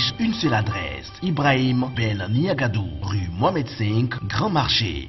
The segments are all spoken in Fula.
affiche une seule adresse. Ibrahim Ben Niagadou, rue Mohamed V, Grand Marché.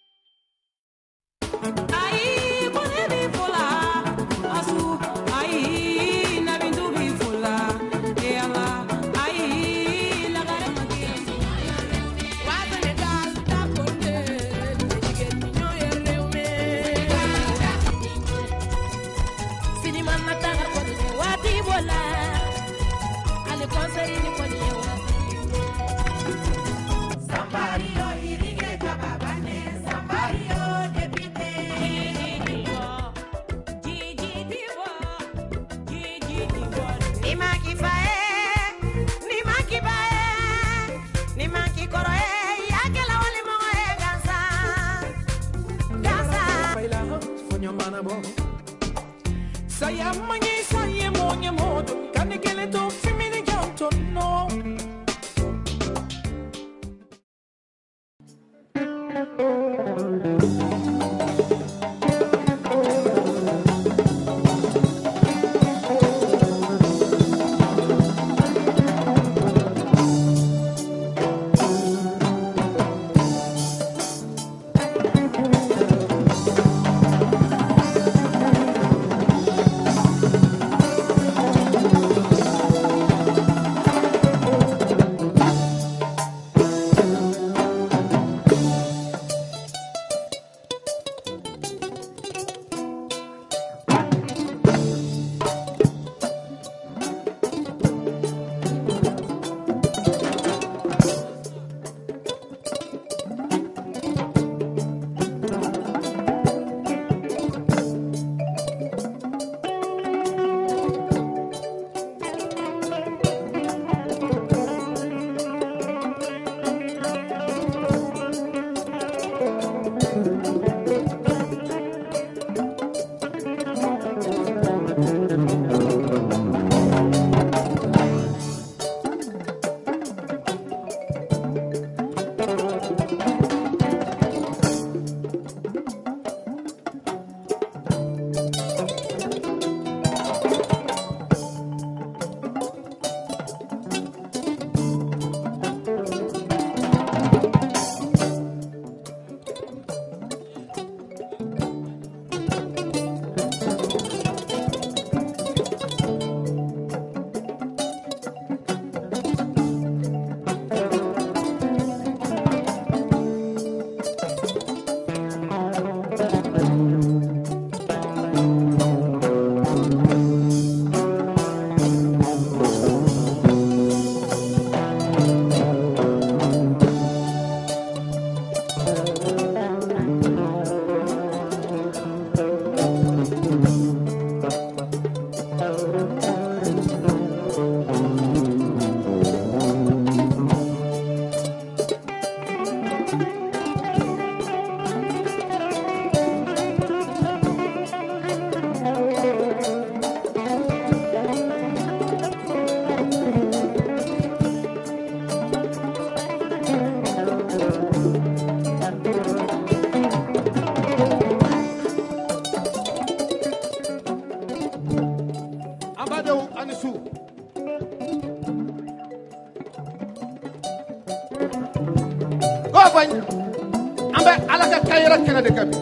ambe alaka kayira kene de kabi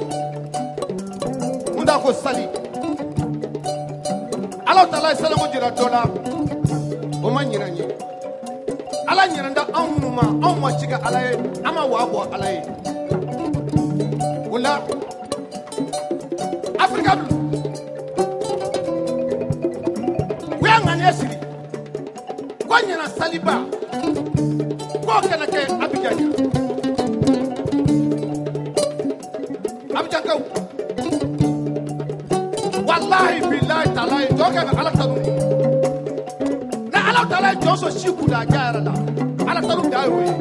munda ko sali Allah taala salamu jira dola o ma nyira nyi ala nyira nda anuma an ma ciga alaye ama wabo alaye wala afrika we ngani asiri ko nyina saliba ko kana ke abijani abijakaw wallahi billahi taala doka ga ala tanu na ala taala joso shiku da gara da ala tanu da yoyi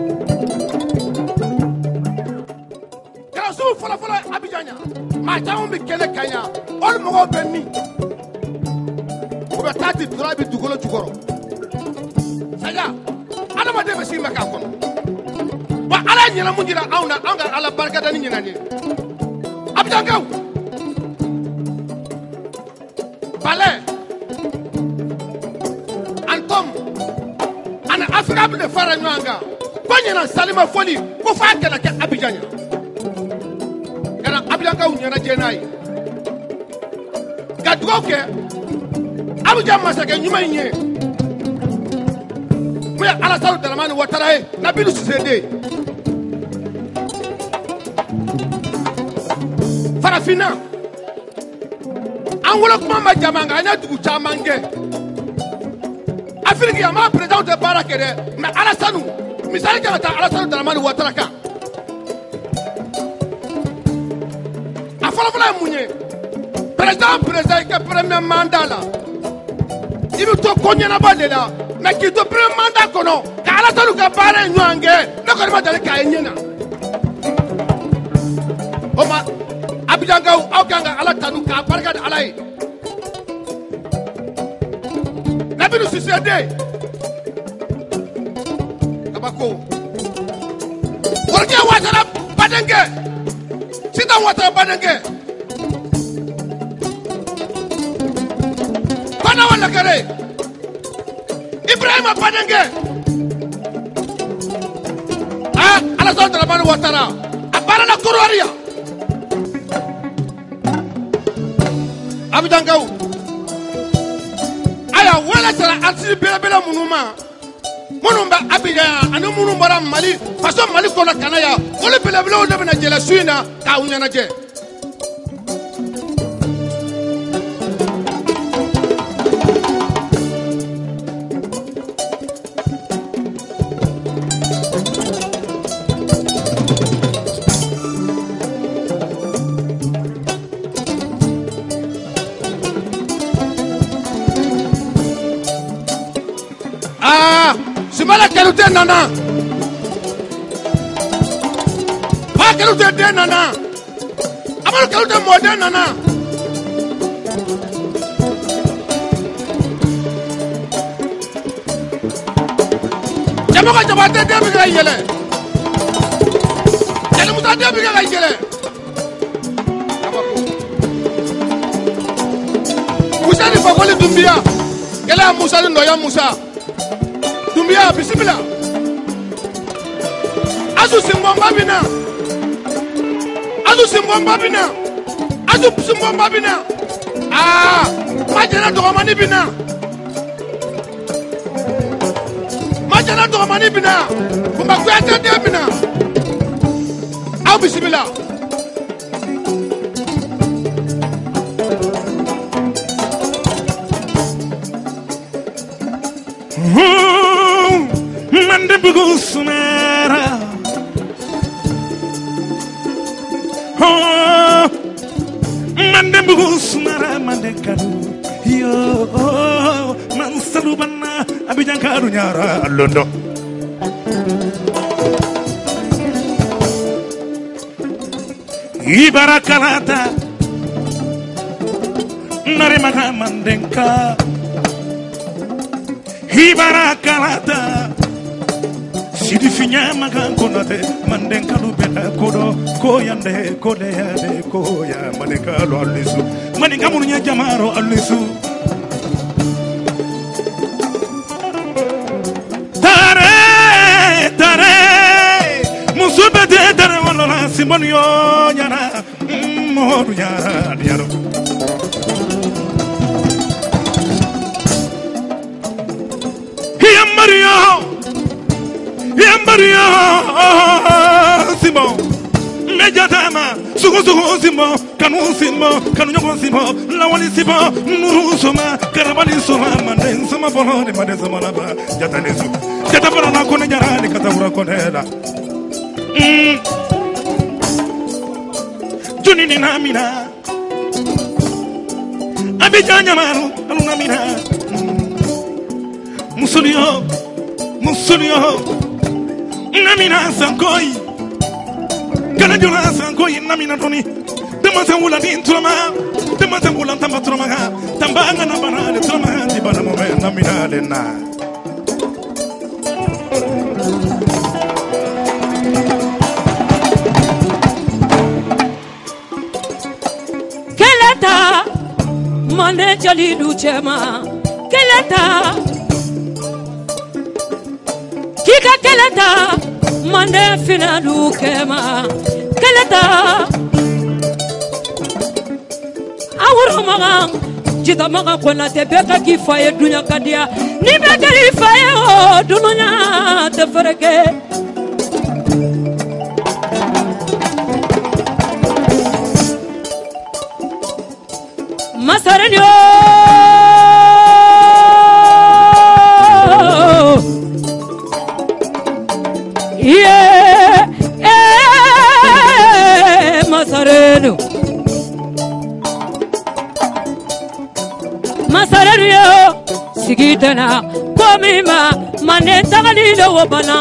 kala su fala fala abijanya ma tawo mi kele kanya ol mo go benni ko be tati turabi dugolo jugoro saja ala ma de be simba ka kono wa ala nyina mu jira awna anga ala barka da ni nyina ni abijakaw bale antom ani Afrika bɛ fara ɲɔgɔn kan ko ɲɛna Salima foli ko f'a kana kɛ Abidjan ye kana Abidjankaw ɲɛnajɛ n'a ye ka dugawu kɛ Abidjan masakɛ ɲuman in ye mun ye Alassane Dramane Ouattara ye Nabilou Cissé den farafinna an wolo kuma ma jama nka an ye dugu caman kɛ Afrique yan ma président tɛ baara kɛ dɛ mais Alassane misali kan ka taa Alassane Dramane Ouattara kan a fɔlɔfɔlɔ ye mun ye président i ka premier mandat la i bɛ to ko ɲɛnabɔ de la mais k'i to premier mandat kɔnɔ ka Alassane ka baara ye ɲɔgɔn kɛ ne kɔni ma deli k'a ye ɲɛ na o ma Abidjankaw aw kan ka Ala tanu k'a barika di Ala ye Nabilou Cissé den kabako Worké Ouattara Badingué Sitan Ouattara Badingué Kona Walakare Ibrahima Badingué Alassane Dramane Ouattara a baara la Kororia Abidjankaw aya wala tara artiste belebele minnu ma minnu bɛ Abidjan ani minnu bɔra Mali faso Mali kɔnɔ kana ya olu belebelew de bɛna jɛlɛ su in na k'aw ɲɛnajɛ Simala Kanouté nana Pa Kanouté den nana Amadou Kanouté modèle nana Jamoka Jabate den bi ka yɛlɛ Jali Musa den bi ka yɛlɛ Musa ni Fakoli Doumbia Kɛlɛ Musa ni Nɔya Musa Doumbia bisimila Azu Simbomba bina Azu Simbomba bina Azu Simbomba bina Majana Dogomani bina Majana Dogomani bina Kumba Kuyate de bina Aw bisimila Mande bugusmara Mande bugusmara mande kadu yo man salubana Abidjan kadu nyara londo Ibarakalata nare maga mandenka Ibarakalata Sidi finya magan konate mandenka lu beta kodo koyande kodeyade koya mandenka lu alisu mandenka munya jamaro alisu tare musubete tare wala simonyo nyana modu nyara diaro Maria Simon Mejatama Sugo Simon Kanu Simon Kanu Simon Lawali Simon Nuru Soma Karabali Soma Manden Soma Bolone Manden Soma Laba Jatanesu Jatapana na kone jarani Katabura Konela Junini Namina Abidjan Yamaru Alunamina Musulio Namina Sankoi Kanajula Sankoi Namina Toni Demasangula Introma Demasangula Tamatroma Tambanga Nabana Troma Dibana Moment Namina Lena Keleta Mane Jali Duchema Keleta keleta mande finalu kema keleta awro maga jita maga kona te beka ki faye dunya kadia ni beka ri faye o dunya te fereke masarenyo masarenu masarenu sigitana komima mane tagalilo wabana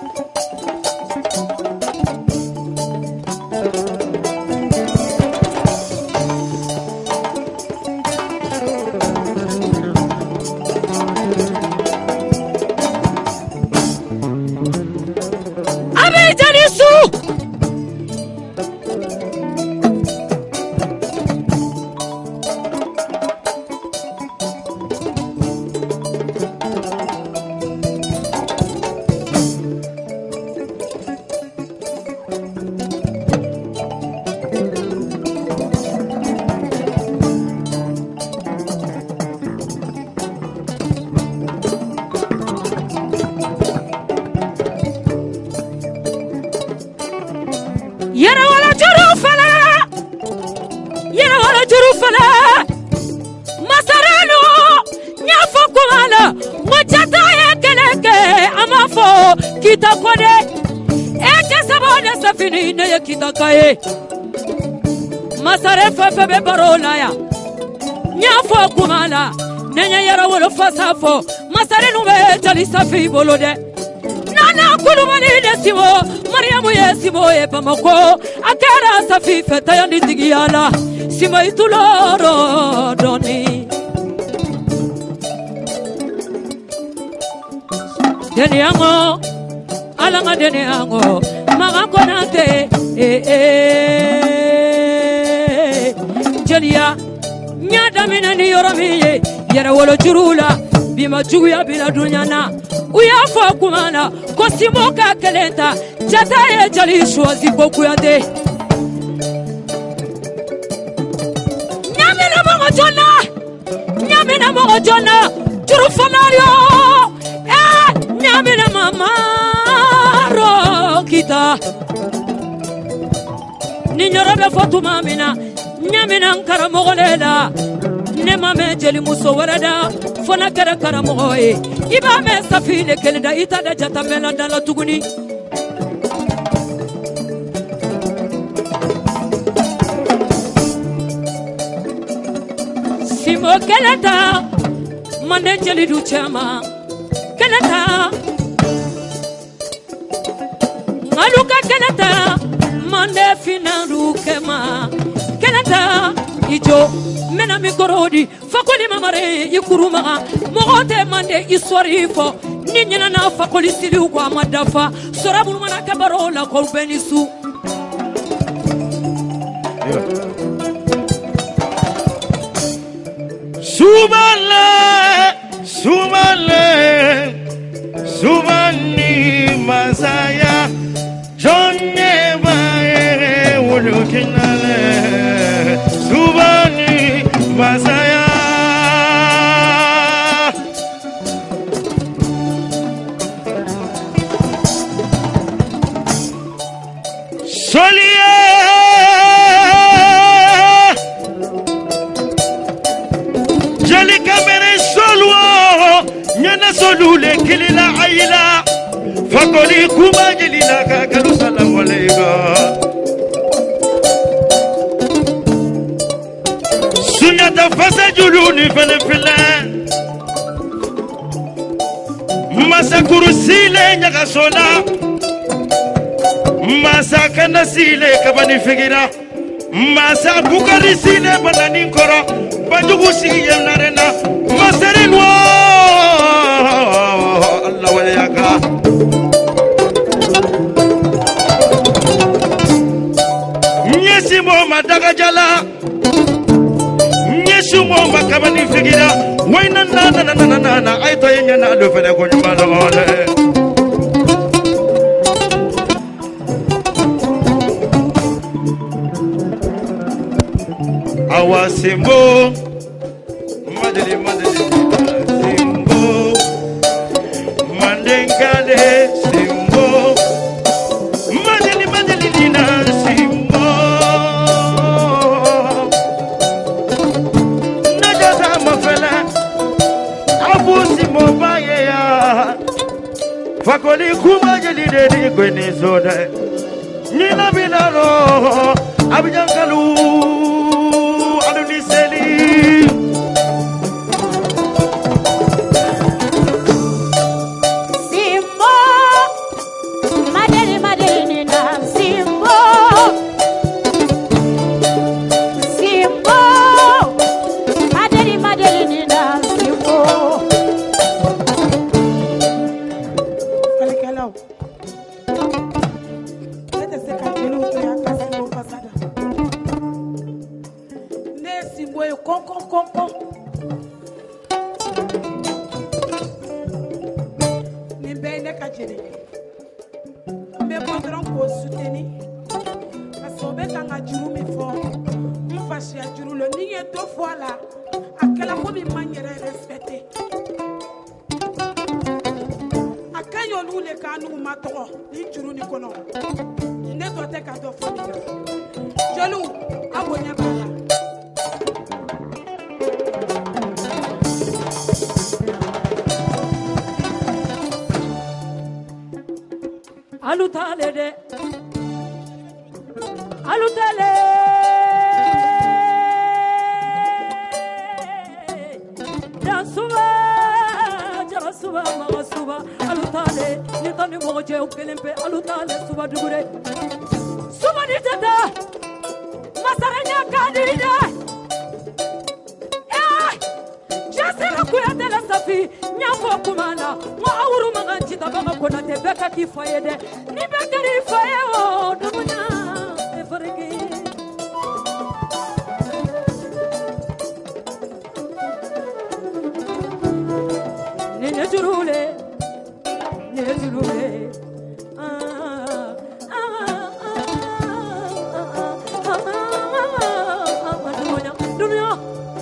kita kode eke sabone safini ne kita kaye masare fefe be barola ya nyafo kumala nenya yara wolo fasafo masare nube jali safi bolode nana kulumani desiwo mariamu yesibo e bamako akara safi feta yandi tigiyala sima ituloro doni deniango alanga deniango maga konate jelia nyada minani yoromiye yara wolo jurula bima juya bila dunyana uya fo kumana ko simoka kelenta jata ye jali shozi boku yade nyamena mo jona juru fanario nyamena mama ro kita ni nyorobe fotuma mina nyamena nkara mogolela ne mame jeli muso warada fona kara kara mogoye iba me safile kelenda itada jata mela dala tuguni simo keleta mande jeli du chama keleta maluka keleta mande finalu kema keleta ijo mena mikorodi fakoli mamare yikuruma mogote mande isori fo ninyana na fakoli sili kwa madafa sorabulu mana kabarola ko benisu subale subale subani masaya jonne bae wulukinale subani masaya solie jeli kamere solwo nyana solule kilila aila fakoli kuma jelila ka kalu salamu alaykum sunyata fasa juluni fele fele masa kurusile nyaga sola masa kana sile kabani figira masa bukari sile banani koro bajugu sigi yemnarena maserenwa Allah walayaka nyesi mo madaga jala nyesi mo makabani figira wayna na aito yenya na do fele ko nyumba do ole awa simbo madele simbo mandengale simbo madele dina simbo najata mafela abu simbo baye ya fakoli kuma jeli de kweni soda nina binaro abijankalu aduniseli simbo madele nina simbo madele nina simbo Alekalaw Lete se kajelu to ya kasimbo fasada Ne simbo e kon Ni be ne kajeli Me patron ko soutenir asobe kanga juru mi fo mfashi juru lo ni ye deux fois là akela ko mi manière respecter akayo lule kanu matoro ni juru ni kono ne to te ka do fo ni jelu abonya bala alutale suba maga suba alutale ni tani moje ukelempe alutale suba dugure suba di tata masaranya kadida jasera kuya tela safi nyafo kumana wa awuru maganti tabaka kona te beka kifayede ni bekari faye o dumunya efarege Nejurule dunia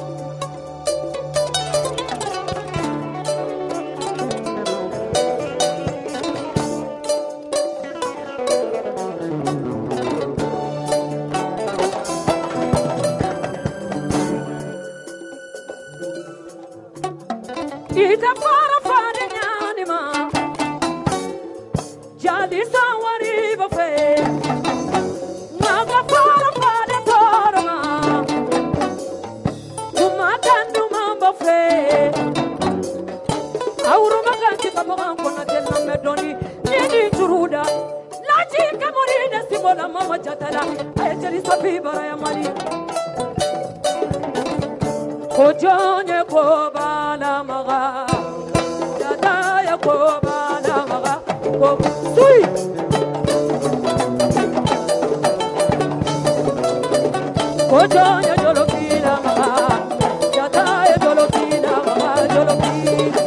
ita para nyani ma jadi sawari bafe maga para torma kuma kandu mamba fe auru maga kita maga kona tena medoni nini juruda laji kamori da simbola mama jatala ayeteri safi baraya mali kojonye ko bala maga jata ya ko bala maga ko sui kojonye jolofila maga jata ya jolofila maga jolofila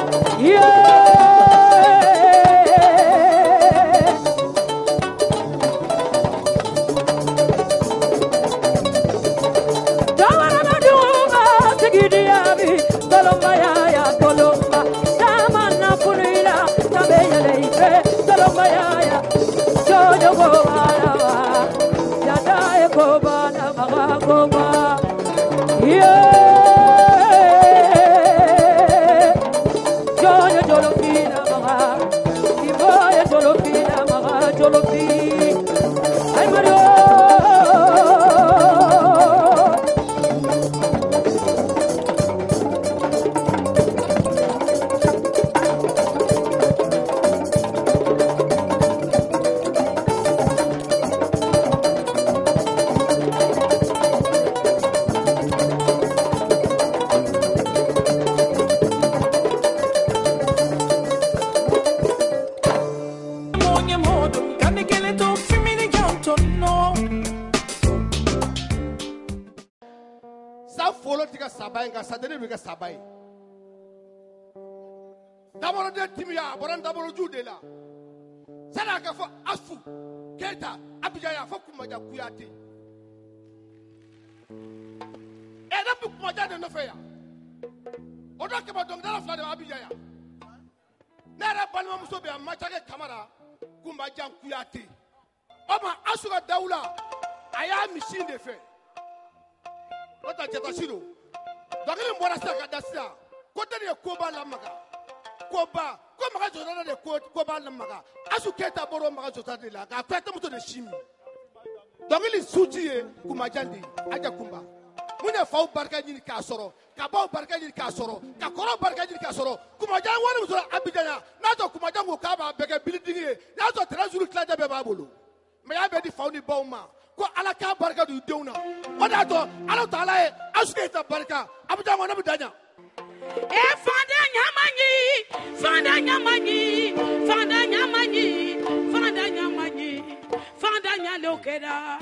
Sabai. D'abord de Timia, d'abord Jude là. C'est là qu'il faut Afu, Keta, Abidjaya, faut qu'on m'a kuyate. Eda bu kuma jade no fe ya. Odo ke ba dong dara fla de Abidjan ya. Nara balma muso be amachake kamara kumba jan kuyate. Oma asuga daula aya machine de fe. Ota jeta siro. Dogele mbora saka dasia. Kote de koba la maga. Koba, ko maga jona de koba la maga. Asu keta boro maga jota de la. Ka kwete muto de shimi. Dogele sujiye kuma jandi aja kumba. Mune faw barka nyini ka soro, ka baw barka nyini ka soro, ka koro barka nyini ka soro. Kuma jan woni muso Abidjan ya. Na to kuma jan ko ka ba bege building ye. Na to trezuru klaje be ba bolo. Me ya be di faw ni baw ma. Ko ala ka barka du deuna. Oda to ala taala e asuketa barka. Abidjan wona bi danya. Fanda nyamanyi, fanda nyamanyi, fanda nyamanyi, fanda nyamanyi, fanda nyalokeda.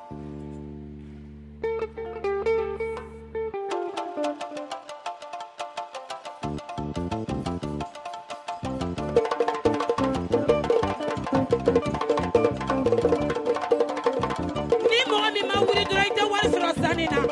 Ni mo mi ma wuri dora ite wal sura sanina.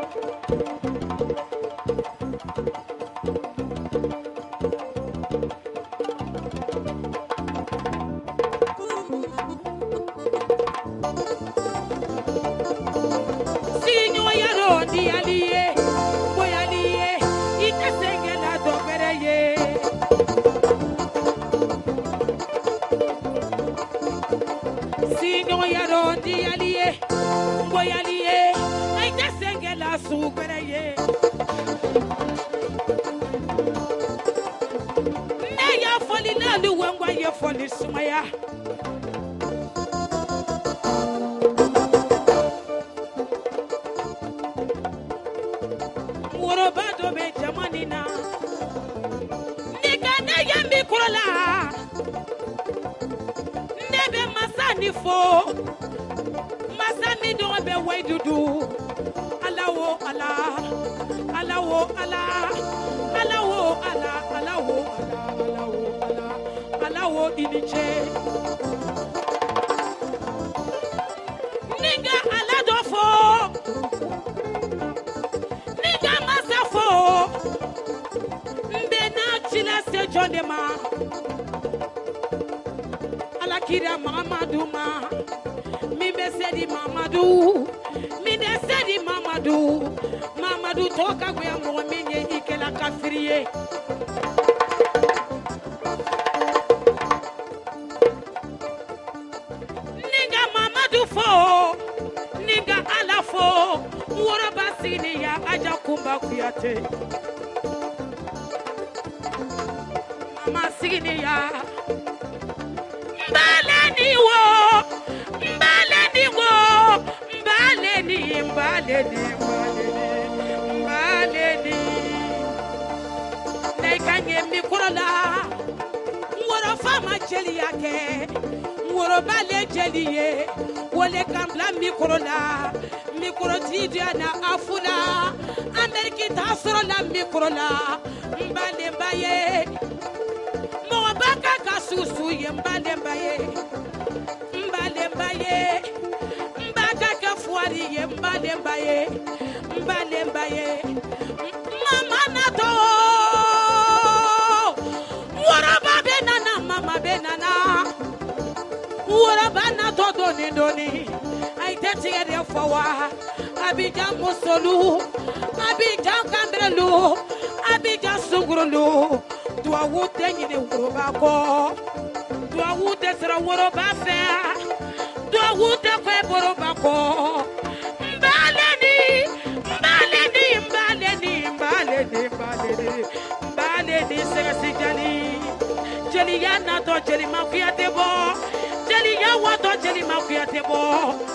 Abidjan Musolu, Abidjan Kandrelu, Abidjan Sungurulu, Douaoute Nyine Worobako, Douaoute Sera Worobafe, Douaoute Kwe Borobako, Mbaleni, Mbaleni, Mbaleni, Mbaleni, Mbaleni, Mbaleni, Serasi Jali, Jali Yana to Jali Makuyatebo, Jali Yawa to Jali Makuyatebo.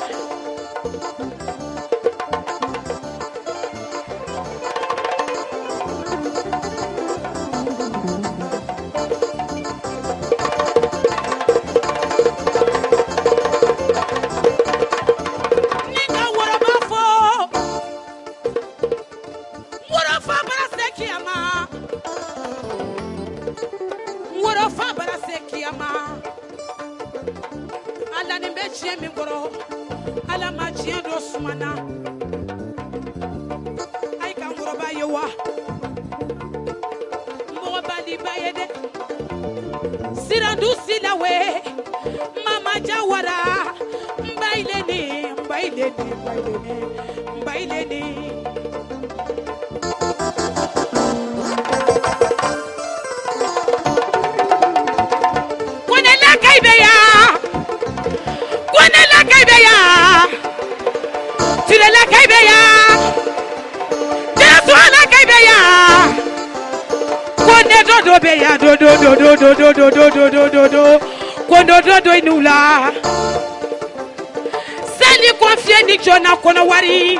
Susi la we Mama Jawara Mbaileni Kwenela kaibeya Tirela kaibeya Tirela kaibeya Kone dodo beya do Kono dodo inula Sali konfie ni jona kono wari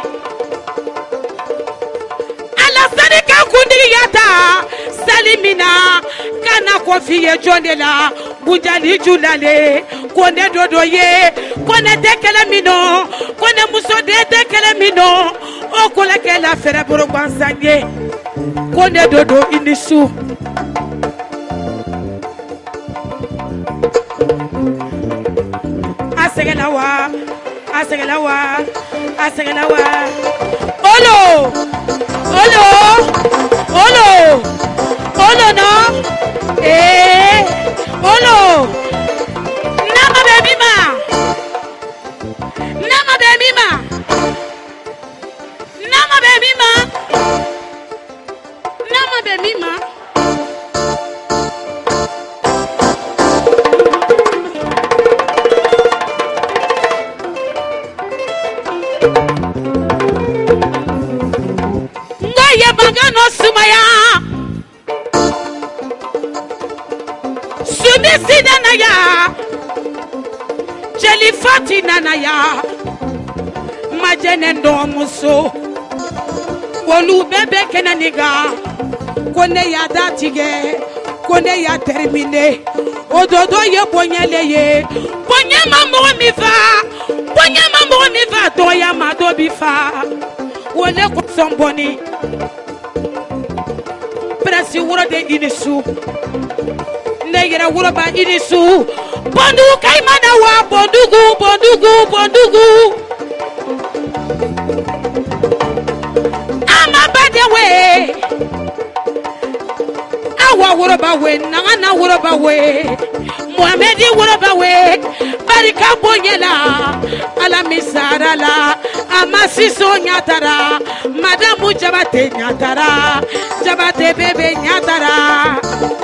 Ala sani kakundi yata Sali mina Kana konfie jonela Bujali julale Kone dodo ye Kone dekele mino Kone muso dekele mino Okola kela fere boro bansanye Kone dodo inisu Asegelawa Olo no Olo Nama baby ma Ngoye bagano sumaya Sumisi nanaya Jelifati nanaya Majene ndo muso Wolu bebe kenaniga Kone ya datige Kone ya termine Ododo ye bonyele ye Bonyama mo mi va Doya mado bifa Wole ko somboni Presi wuro de inisu Negera wuro ba inisu Bondu kaimana wa bondugu Ama badewe Awa wuro ba we Nangana wuro ba we Muhammedi wuro ba we Barika bonyela Ala misarala Amasiso nyatara Madamu jabate nyatara Jabate bebe nyatara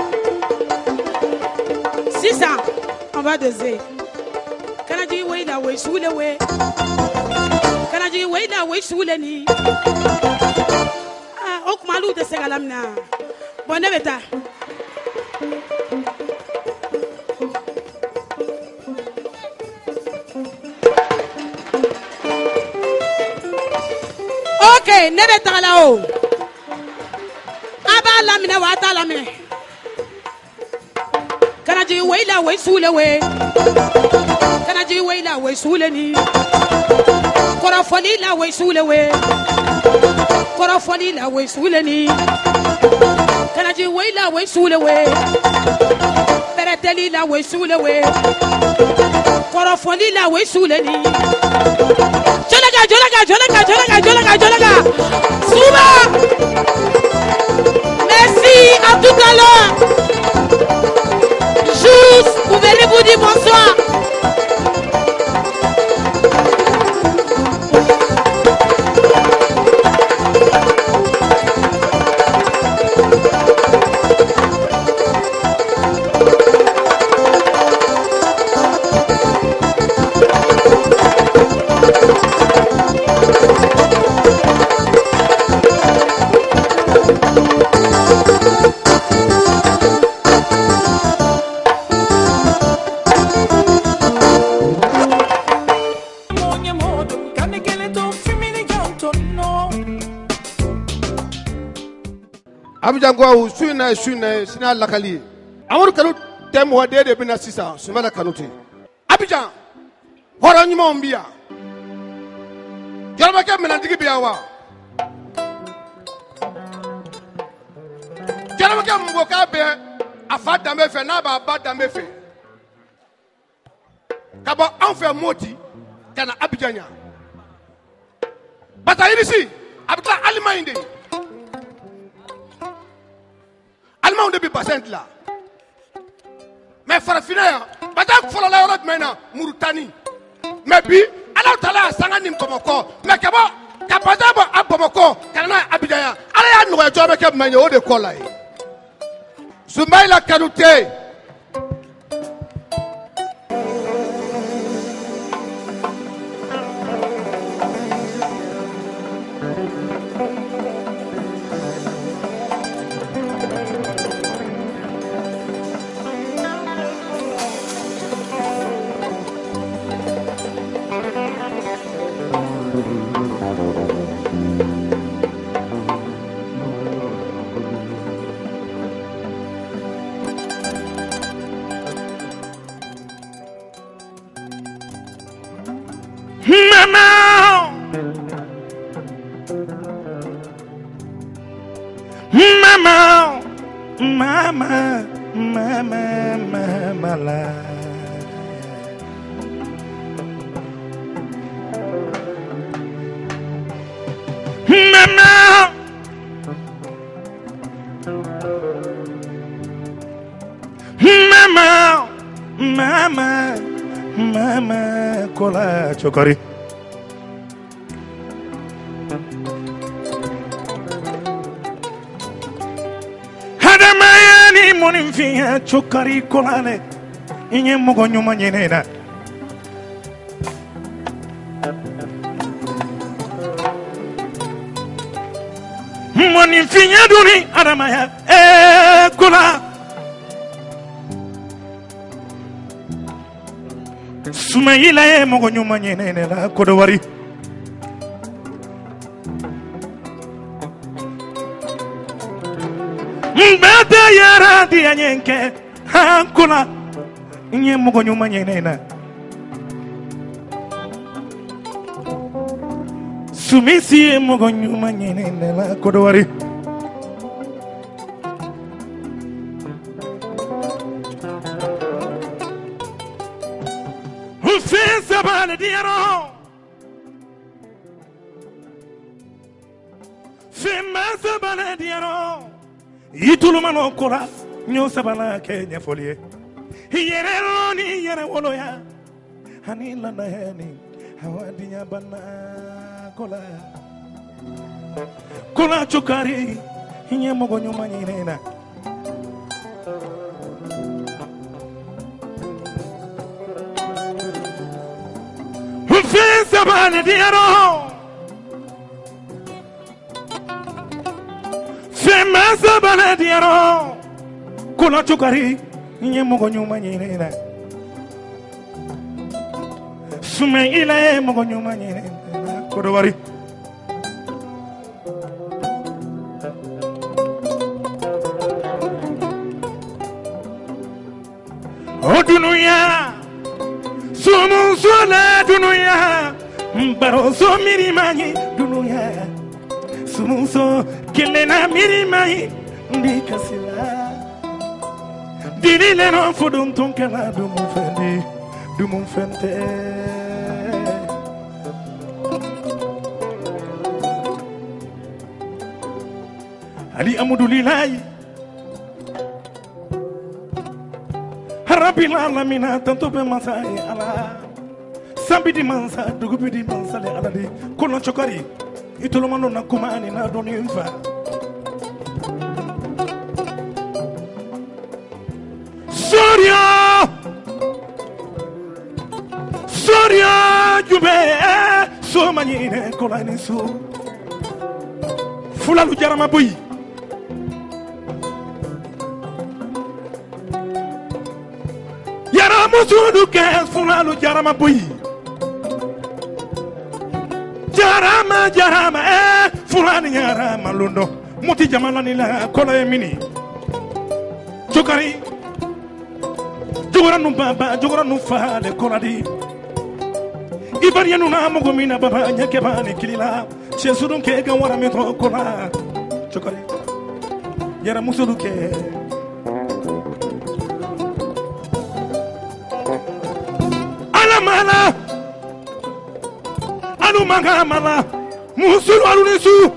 Sisa On va doser Kanadi we la we soule we Kanadi we la we soule ni Okmalu de segalamna Bonebeta Okay, nebe tagalao. Aba lamine wa ta lamine. Kanaji weila we sule we. Kanaji weila we sule ni. Korafoli la we sule we. Korafoli la we sule ni. Kanaji weila we sule we. Pereteli la we sule we. Korafoli la we sule ni. Jolaga. Souba. Merci, à tout à l'heure. Juste, vous venez vous dire bonsoir. Abidjango suina sina lakali. Amuru kanu temo de bina sisa sumala kanuti. Abidjan horanyuma mbia. Jaraba ke menandigi biawa. Jaraba ke mboka be afada mefe na ba bada mefe. Kabo anfe moti kana Abidjania. Bata irisi abita alimainde. On ne peut pas là. Mais farafina ya bata fɔlɔ la yɔrɔ jumɛn na Mauritanie mais bi Ala taala y'a sanga ni Bamakɔ mais ka bata bɔ a Bamakɔ ka na Abidjan ya Ala y'a nɔgɔya cogo bɛ kɛ jumɛn ye o de kɔ la ye Soumaïla Kanouté Mama kola chokari Hadamaya ni monimfia chokari kolale Inye mogo nyuma nyenena Monimfia duni Hadamaya kola Soumaïla ye mogo nyuma nyenene la kodowari Mbata yara diya nyenke hankula Nye mogo nyuma nyenena Sumisi ye mogo nyuma nyenene la kodowari Sabale diaro Fema sabale diaro Itulumano kola Nyo sabala Kenya folie Yere loni yere woloya Hani lana heni Hawadinya bana kola Kola chukari Nye mogo nyuma nyinena Sabale diaro Fema sabale diaro Kola chukari Nye mogo nyuma nyinena Soumaïla ye mogo nyuma nyinena Kodowari Odunuya Sumu sola dunuya Mbaro so mirimani dunuya Sumu so kelena mirimani Ndikasila Dinile no fudum tonkela dumufendi Dumufente Ali amudulilahi Rabbil alamina tanto be masai ala Sambidi mansa dugubidi mansa le aladi kono chokari itolomano na kumani na doni mfa Soria jube so manine kolani so fulalu jarama boyi Musudu ke fulalu jarama boyi Jarama fulani jarama lundo Muti jamalani la kola emini Chokari Jogora numbaba jogora nufale kola di Ibarianu na mogomina baba nyakebani kilila Chesudun ke gawara metro kola Chokari Yara musudu ke Mala Anu manga mala Musulu alunisu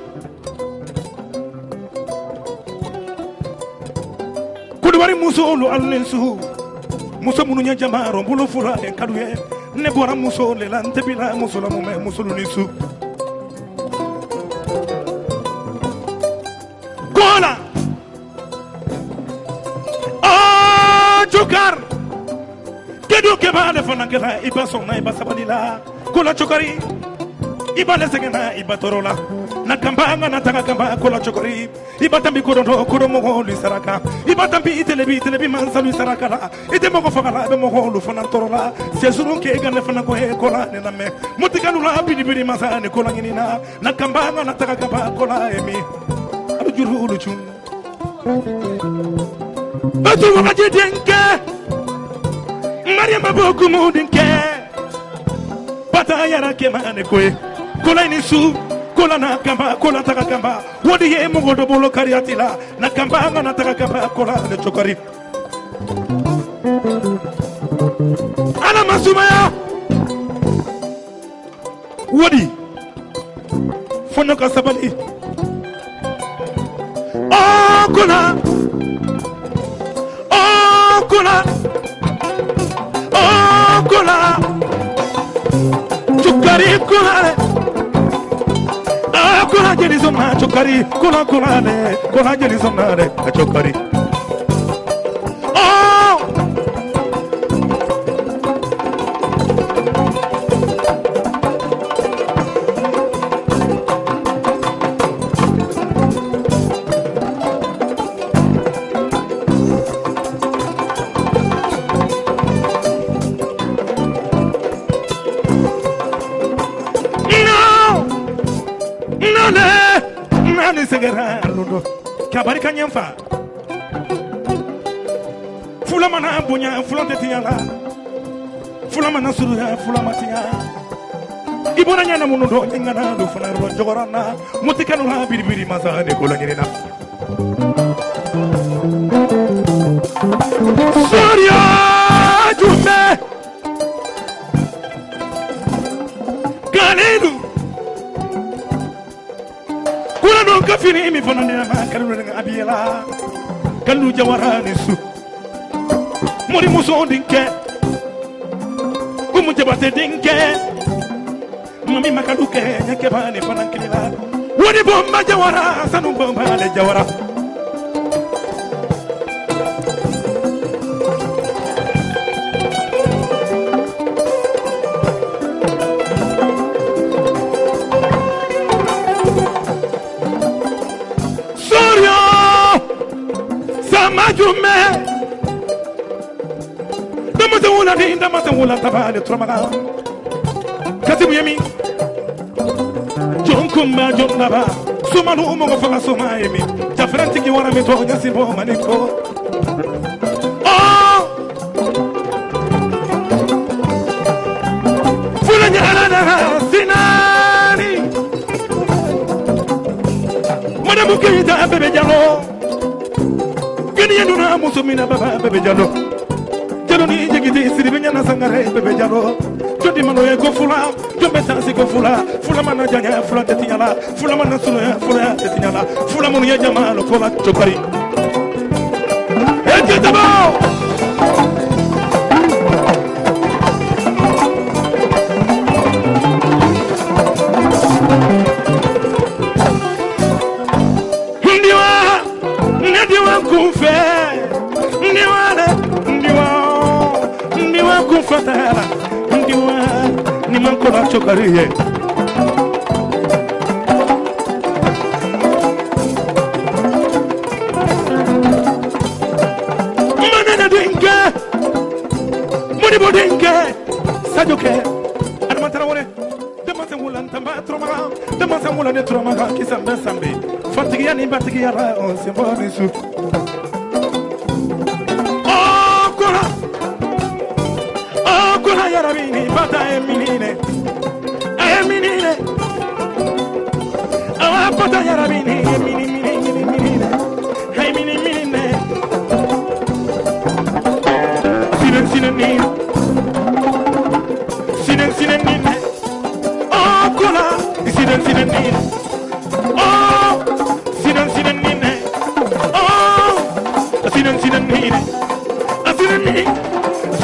Kudwari musulu alunisu muso minnu ye jama rɔ bolo fula de ka d'u ye ne bɔra muso le la n tɛ bila muso la mun bɛ muso ni su kola Jokar kedu keba le fana kela iba sonna iba sabalila kola chokari iba le segena iba torola na kamba na tanga kamba kola chokari iba tambi kodondo kodomo lu saraka iba tambi telebi mansalu saraka la ite mo fagala be mo lu fana torola sezuru ke gane fana ko e kola ne name mutikanu la bidi masane kola nginina na kamba na tanga kamba kola emi abu juru lu chum Batu wakaji denke Maria maboku mudinke Bata yara kemane kwe Kola inisu Kola na kamba Kola taka kamba Wadi ye mungodo bolo kariatila Na kamba anga na taka kamba Kola ne chokari Ana masumaya Wadi Fono kasabali Oh kola Kola, oh kola, chukari kola, ah kola jadi zona chukari, kola le, kola jadi zona le, chukari. Oh, kabari kanyamfa fula mana bonya fula tetiala fula mana suruya fula matia ibona nyana munundo ngana do fana ro jogorana mutikanu ha biribiri masa de kola nyina Soria jume Kaledu kafini mi fana ni ma kalu nga abiyala kalu jawara ni su mori muso dinke kumu jabate dinke mami makalu ke nyake bani fana kila woni bomba jawara sanu bomba le jawara Majume Dama wula tabale tramaga Katibu yemi Jonkumba jonnaba Sumanu umogo fala suma yemi Jafranti ki wara mito nyasibo maniko Oh Fulanya alana sinani Madamu kiyita bebe jalo Gani yanduna musumina baba bebe jalo Jalo ni jegiti siribinya na sangare bebe jalo Jodi mano ye ko fula Jombe tansi ko fula Fula mana janya fula tetinyala Fula mana suno fula tetinyala Fula munu ye jamalo kola chokari Eke tabo Kufe ndiwa kufatara ndiwa ni mankola chokariye manana dinke muni bodinke sajoke adamantara wore demasa wulan tamba troma demasa wulan ne troma kisambe sambe fatigiya ni batigiya la on simboni su Yarabini, bata eminine, awa bata yarabini, eminine, sinen, oh kola, sinen, oh sinen, oh sinen,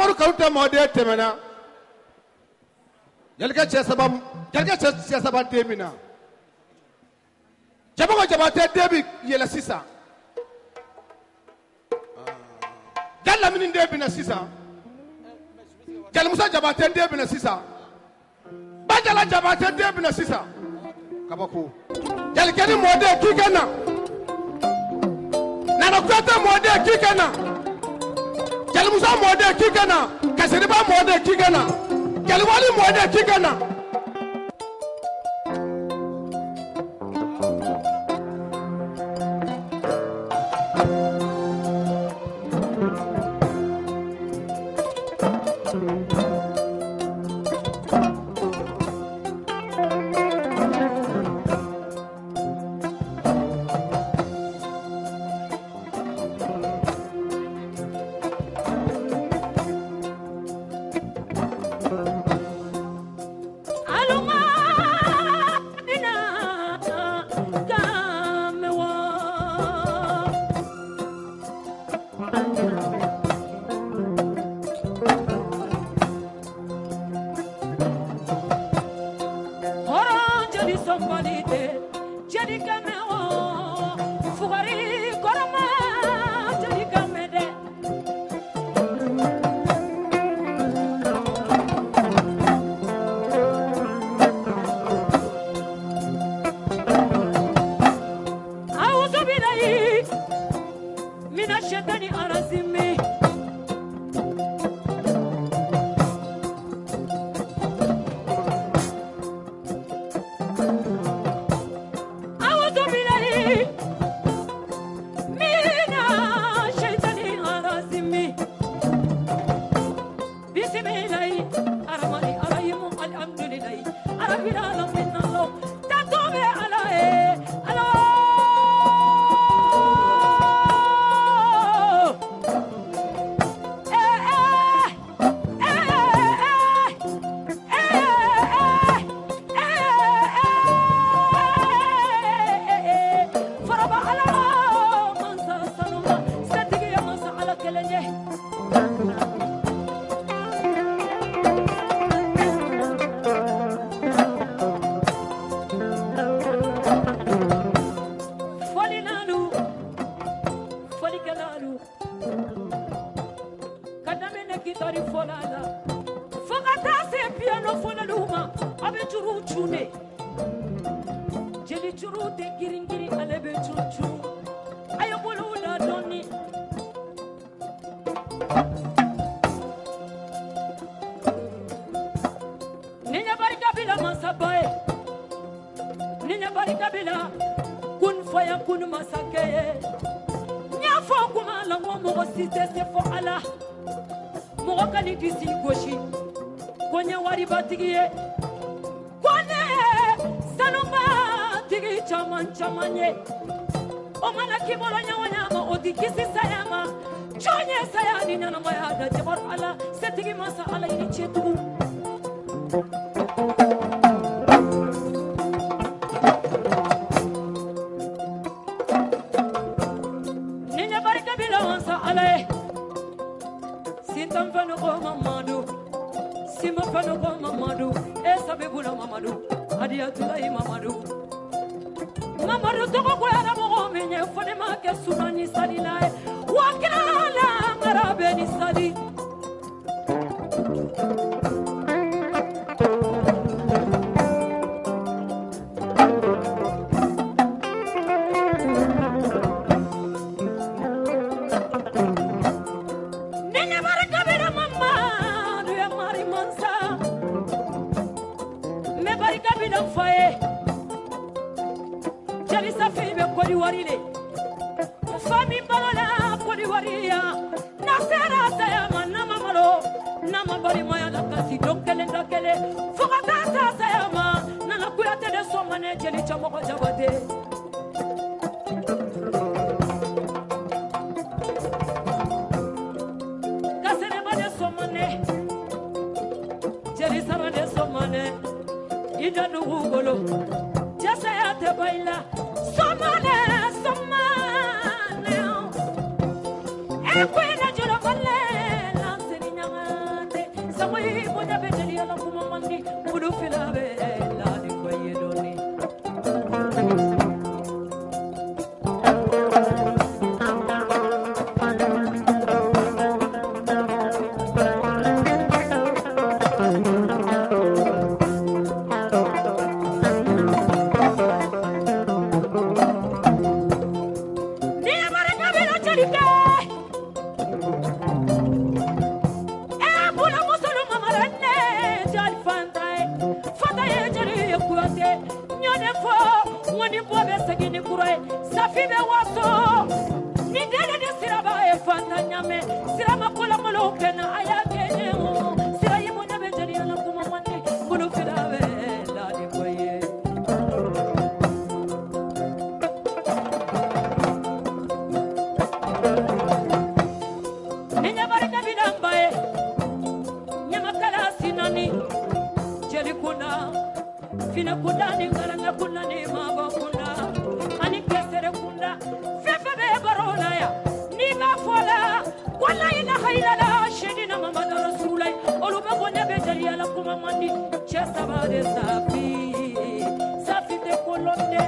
sumaworo kanu tɛ mɔden tɛmɛna jelikɛ cɛ saba den min na jaba ko Jabatɛ den bi yɛlɛ sisan Lamini den bi na sisan Jalimusa Jabatɛ den bi na sisan Bajala Jabatɛ den bi na sisan kabako Jalikɛni mɔden k'i ka na Nana Kuyatɛ mɔden k'i ka na Jalimusa mɔden k'i ka na Kasiriba mɔden k'i ka na Jaliwali mɔden k'i ka na Jalika Bula Musulu Mamarane Jal Fantae Fataye Jali Kuate Nyone Fo Wani Bobe Sagini Kure Safibe Waso Nidele de Siraba e Fantanyame Sirama Kola Molo Kena Ayake Sirayi Munabe Jali Ala Kumamani Bulu Filawe Ladi Boye Nenya Barika Bilambae Nyamakala Sinani Jali Kuna Fina Kuna Ningaranga Kuna Ni Maba Kuna Ani Kesere Kuna Fefe Be Baronaya Nima Fola Wala ilaha illallah Shedina Muhammad Rasulullah Oluba Bona Be Jali Ala Kumamani Chesabade Safi Safi Te Kolonde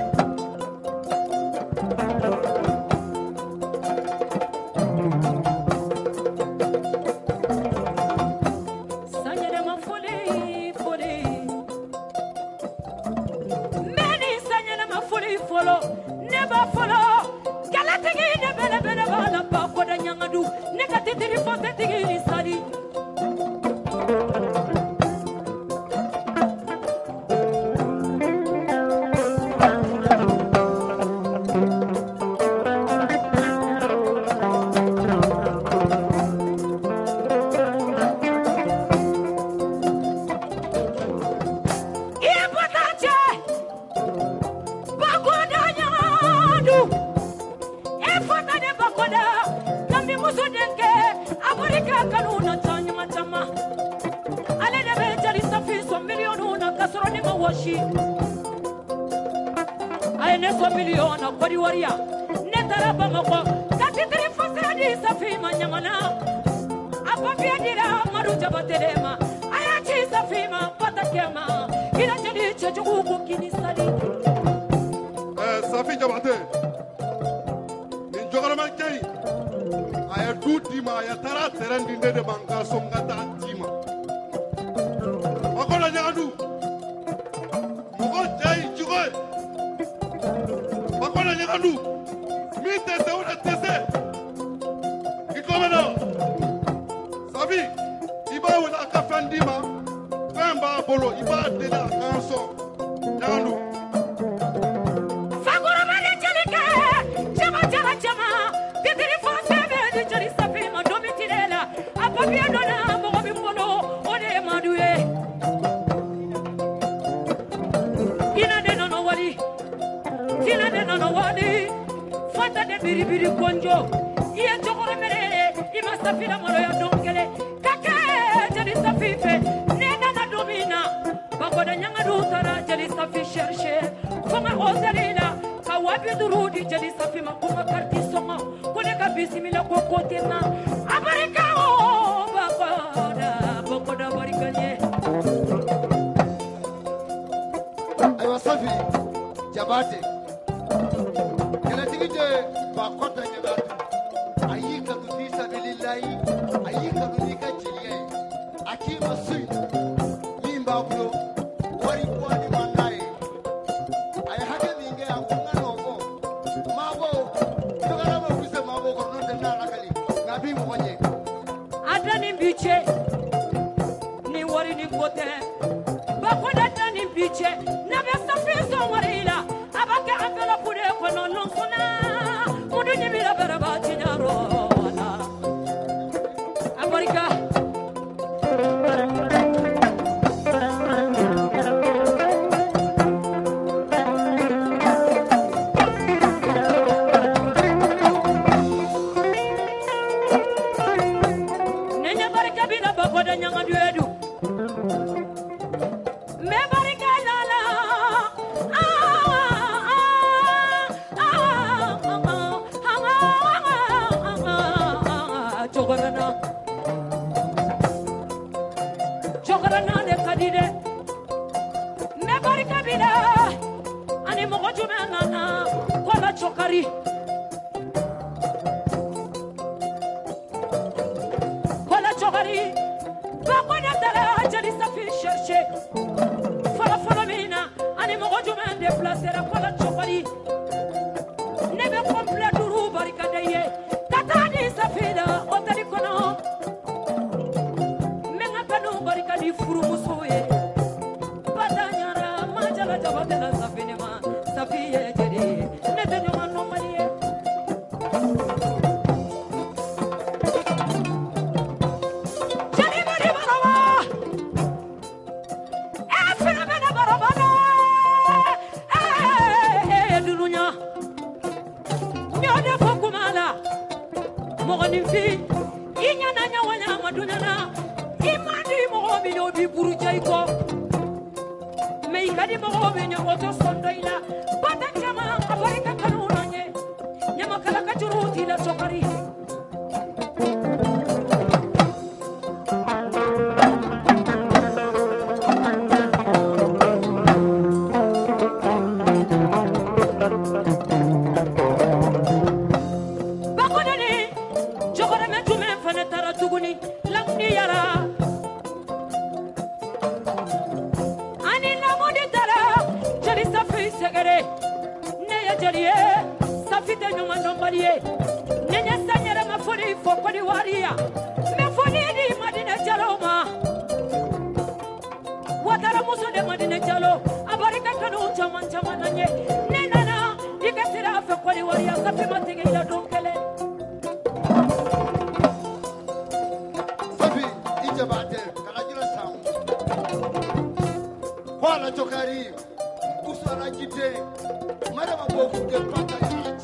Never follow. Galatigi de bele bele bala pa koda nyangadu. Nekati tiri fote tigi ni sadi. Safi Jabate nin jogoroma kay aya dutima aya tara terendinde de banka somgata tima akola nyadu mugo jay jugoy akola nyadu mi tese una tese ikomeno Safi iba wala akafandima pemba bolo iba de la kanso nyadu Biri konjo iya jogoro merere ima safira maro ya donkele kaka jadi safife nena na domina bagoda nyanga dutara jadi safi cherche fama ozelina kawabi durudi jadi safi makuma karti songa kone kabisi mila kokote na abarika o bagoda barikanye ayo safi Jabate bakota nyabatu ayika tufisa bilillahi ayika tunika chiliye akima sui limba bulo wari kwani mandaye ay hake ninge akunga nogo mabo tugara mo kuse mabo korno denna rakali ngabi mo konye adani biche ni wari ni kote bakoda dani biche na be safiso warila abaka ambela pude kono lonkuna Muduni bila barabati nyaro wala Amerika Nenya barika bila bagoda nyanga duedu Me barika lala Chogarana de kadide me barika bila ani mogo jumena kola chokari bakona dala jadi safi cherche fala mina ani mogo jumen déplacer kola chokari nebe complet duru barika daye ta mogoni fi inya na nya wanya madunana imandi mo bi no bi buru jaiko me ikadi mo bi nya oto sondoila bata chama abarika kanuna nye nyama kala kajuruti la sokari Nenya sanyera mafoni fokoni waria mefoni di madina jaloma watara muso de madina jalo abarika kanu chaman chaman nanye nenana ikatira fokoni waria safi matege ila donkele safi ijabate kalajira sam wala chokari usara jite mara mabofu de pata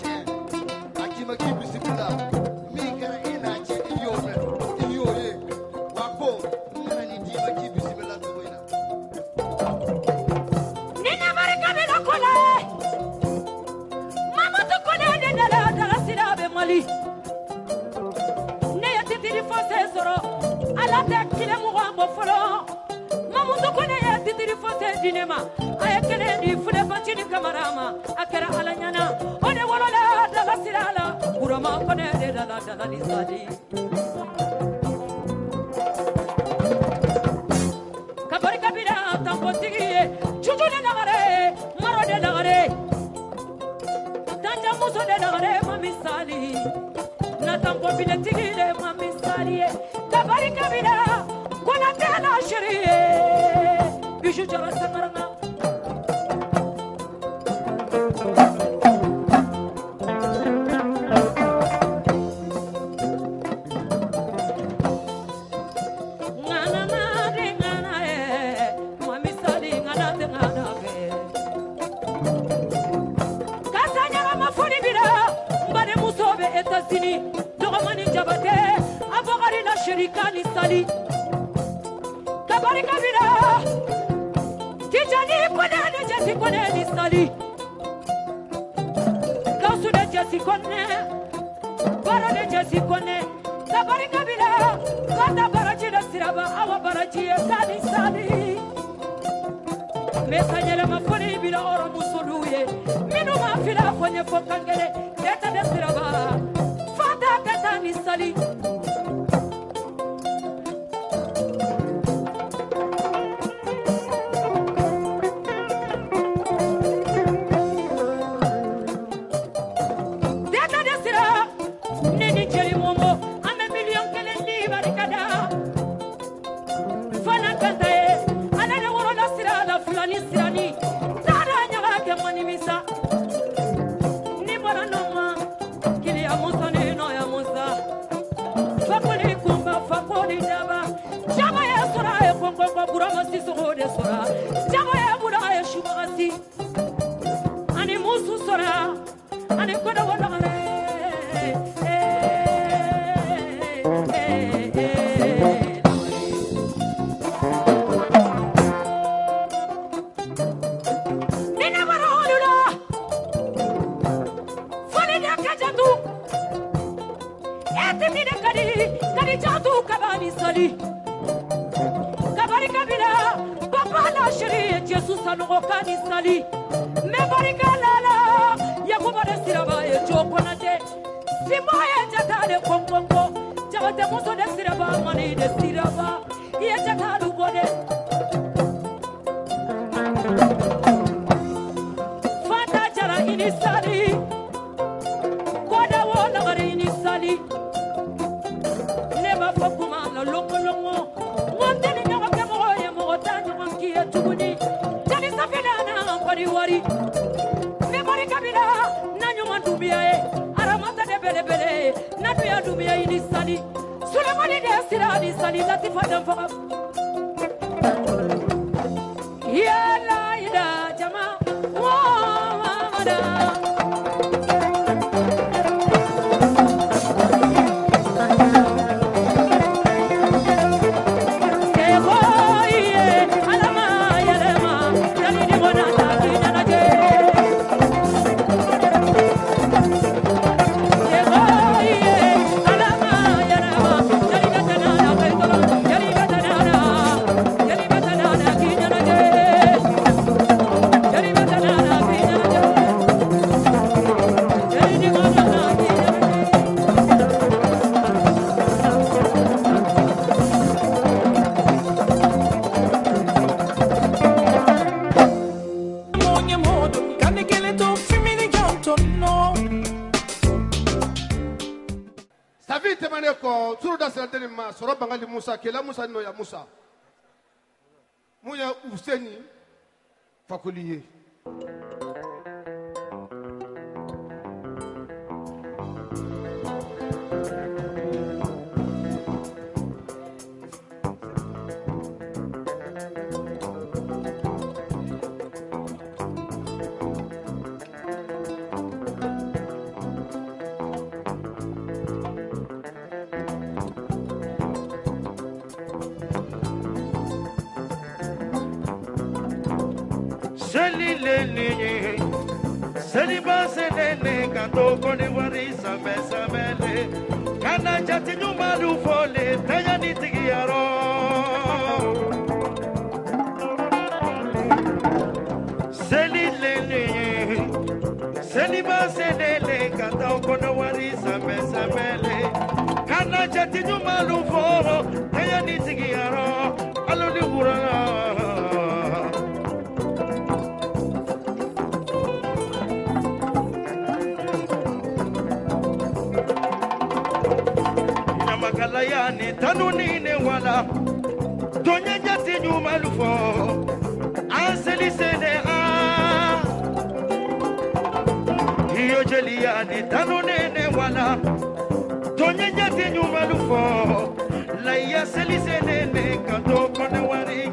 dinema ayekene di fune bacini kamarama akara alanyana ode wala dala sirala urama kone de dala ni sadi kabari kabira tampo tigiye jujune nagare maro de nagare tanja muso de nagare mami sali na tampo bile tigile mami sali kabari kabira kona tela shiriye bishu jara samaranga ngana na de ngana mami sali ngana de ngana be kasanya ma foni bira mbane musobe etasini dogomani jabate abogari la shirikani sali kabari kabira tijani kone de jesi kone ni sali kausu de jesi kone baro de jesi kone kabari kabira kata baraji de siraba awa baraji sali sali mesanyele mafoni bila oro musuluye minu mafila kwenye fokangele keta de siraba fata kata ni sali min tɛmɛnen kɔ turu da sera deni ma sɔrɔ bangali musa kela musa nɔya musa mun ye useni fakoli ye. Seliba senene kanto koni wari sabe sabele kana jati nyuma du fole taya ni tigiyaro Seliba senene kanto koni wari sabe sabele kana jati nyuma du fole taya ni tigiyaro aloni burana Kalayani tanuni ne wala tonya jati nyuma lufo anseli sene a hiyo jeliani tanuni ne wala tonya jati nyuma lufo la ya seli sene ne kanto kona wari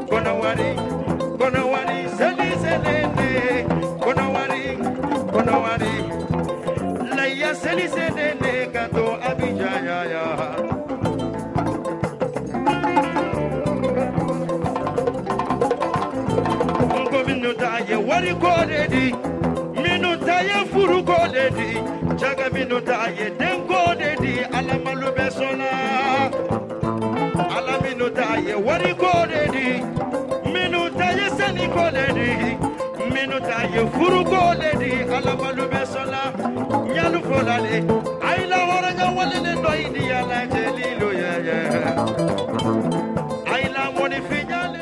seli sene ne kona wari la ya seli sene ne kanto abijaya ya wari kodedi minuta ye furu kodedi jaga minuta ye den kodedi ala malube sola ala minuta ye wari kodedi minuta ye seni kodedi minuta ye furu kodedi ala malube sola nyalu folale ayla horanya walele doidi ala jelilo ye ayla moni finyale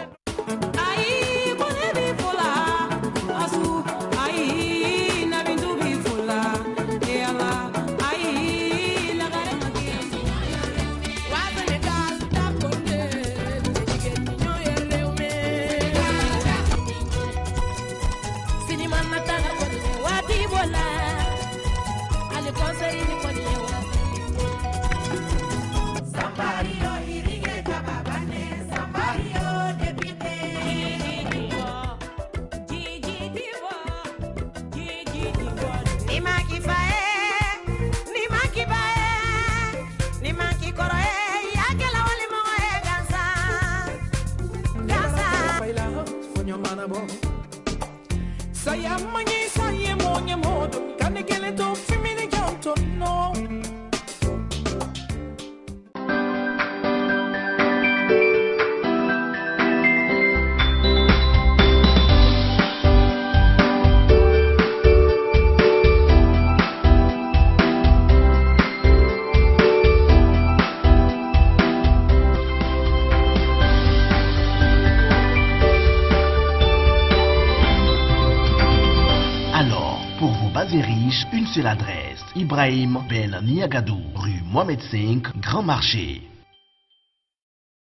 Une seule adresse, Ibrahim Ben Niagadou, rue Mohamed V, Grand Marché.